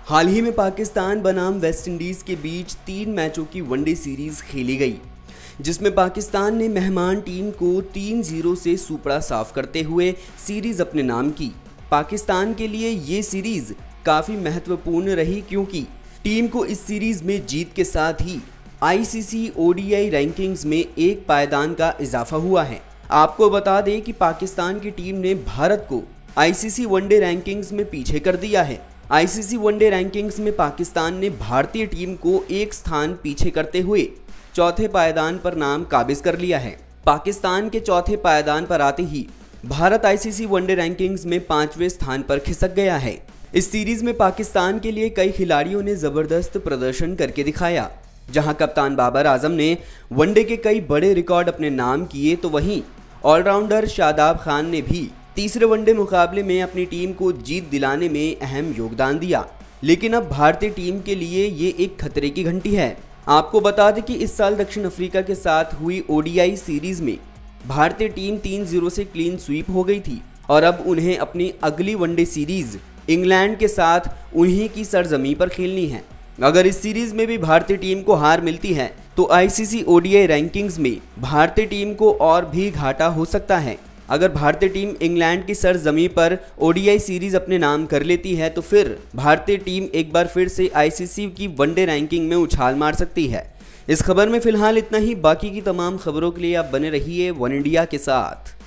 हाल ही में पाकिस्तान बनाम वेस्टइंडीज के बीच 3 मैचों की वनडे सीरीज खेली गई, जिसमें पाकिस्तान ने मेहमान टीम को 3-0 से सूपड़ा साफ करते हुए सीरीज अपने नाम की। पाकिस्तान के लिए ये सीरीज काफ़ी महत्वपूर्ण रही क्योंकि टीम को इस सीरीज में जीत के साथ ही आईसीसी ओडीआई रैंकिंग्स में एक पायदान का इजाफा हुआ है। आपको बता दें कि पाकिस्तान की टीम ने भारत को आईसीसी वनडे रैंकिंग्स में पीछे कर दिया है। आईसीसी वनडे रैंकिंग्स में पाकिस्तान ने भारतीय टीम को एक स्थान पीछे करते हुए चौथे पायदान पर नाम काबिज कर लिया है। पाकिस्तान के चौथे पायदान पर आते ही भारत आईसीसी वनडे रैंकिंग्स में 5वें स्थान पर खिसक गया है। इस सीरीज में पाकिस्तान के लिए कई खिलाड़ियों ने जबरदस्त प्रदर्शन करके दिखाया। जहां कप्तान बाबर आजम ने वनडे के कई बड़े रिकॉर्ड अपने नाम किए, तो वहीं ऑलराउंडर शादाब खान ने भी तीसरे वनडे मुकाबले में अपनी टीम को जीत दिलाने में अहम योगदान दिया। लेकिन अब भारतीय टीम के लिए ये एक खतरे की घंटी है। आपको बता दें कि इस साल दक्षिण अफ्रीका के साथ हुई ओडीआई सीरीज में भारतीय टीम 3-0 से क्लीन स्वीप हो गई थी और अब उन्हें अपनी अगली वनडे सीरीज इंग्लैंड के साथ उन्हीं की सरजमी पर खेलनी है। अगर इस सीरीज में भी भारतीय टीम को हार मिलती है तो आईसीसी ओडीआई रैंकिंग्स में भारतीय टीम को और भी घाटा हो सकता है। अगर भारतीय टीम इंग्लैंड की सरजमी पर ओडीआई सीरीज अपने नाम कर लेती है तो फिर भारतीय टीम एक बार फिर से आईसीसी की वनडे रैंकिंग में उछाल मार सकती है। इस खबर में फिलहाल इतना ही। बाकी की तमाम खबरों के लिए आप बने रहिए वन इंडिया के साथ।